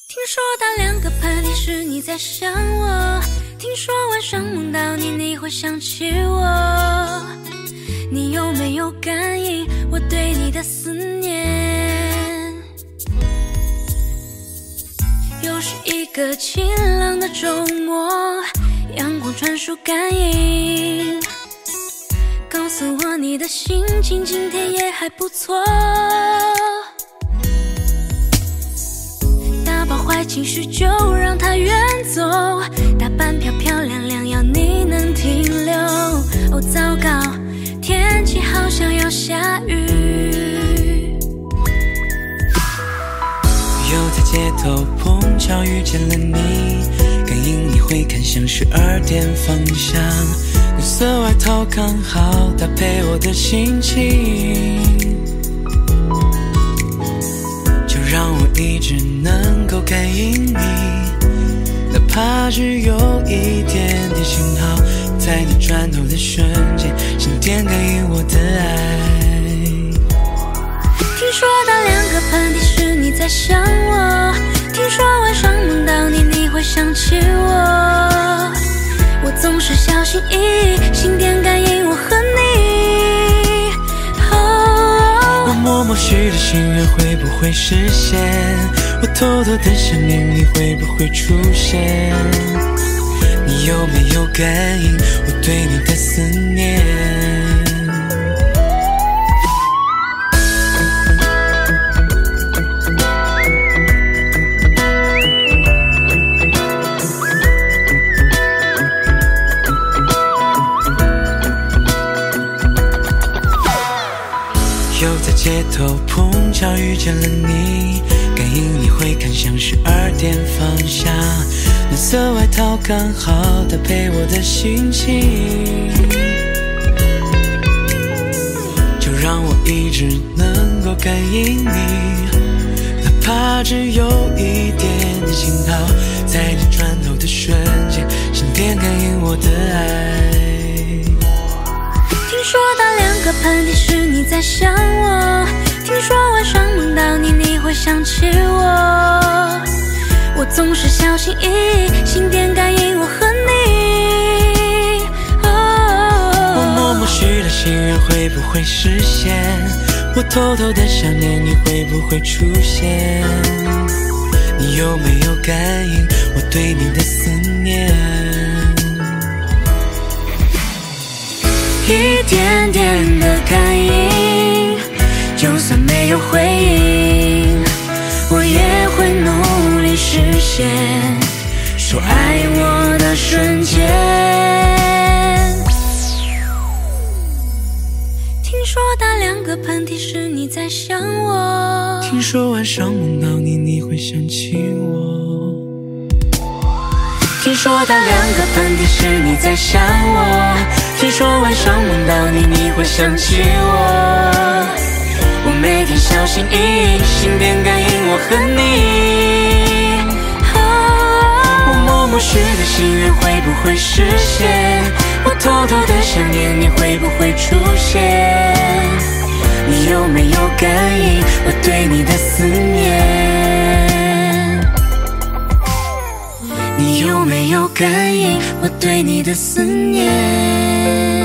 听说打2个喷嚏是你在想我，听说晚上梦到你，你会想起我。你有没有感应我对你的思念？又是一个晴朗的周末，阳光传输感应，告诉我你的心情今天也还不错。打包坏情绪就让它远走，打扮漂漂亮亮要你能停留。哦糟糕，天气好像要下雨。 又在街头碰巧遇见了你，感应你会看向12点方向，绿色外套刚好搭配我的心情，就让我一直能够感应你，哪怕只有一点点信号，在你转头的瞬间，心电感应我的爱。 听说打2个喷嚏是你在想我，听说晚上梦到你，你会想起我。我总是小心翼翼，心电感应我和你。 我默默许的心愿会不会实现？我偷偷的想念你会不会出现？你有没有感应我对你的思念？又在街头碰巧遇见了你，感应你会看向12点方向，蓝色外套刚好搭配我的心情，就让我一直能够感应你，哪怕只有一点点信号，在你转头的瞬间，心电感应我的爱。 听说打2个喷嚏是你在想我，听说晚上梦到你，你会想起我。我总是小心翼翼，心电感应我和你。 我默默许的心愿会不会实现？我偷偷的想念你会不会出现？你有没有感应我对你的思念？ 一点点的感应，就算没有回应，我也会努力实现说爱我的瞬间。听说打2个喷嚏是你在想我， 听说晚上梦到你，你会想起我。 听说打2个喷嚏是你在想我，听说晚上梦到你，你会想起我。我每天小心翼翼，心电感应我和你。我默默许的心愿会不会实现？我偷偷的想念你会不会出现？你有没有感应我对你的思念？你有没有感应我对你的思念？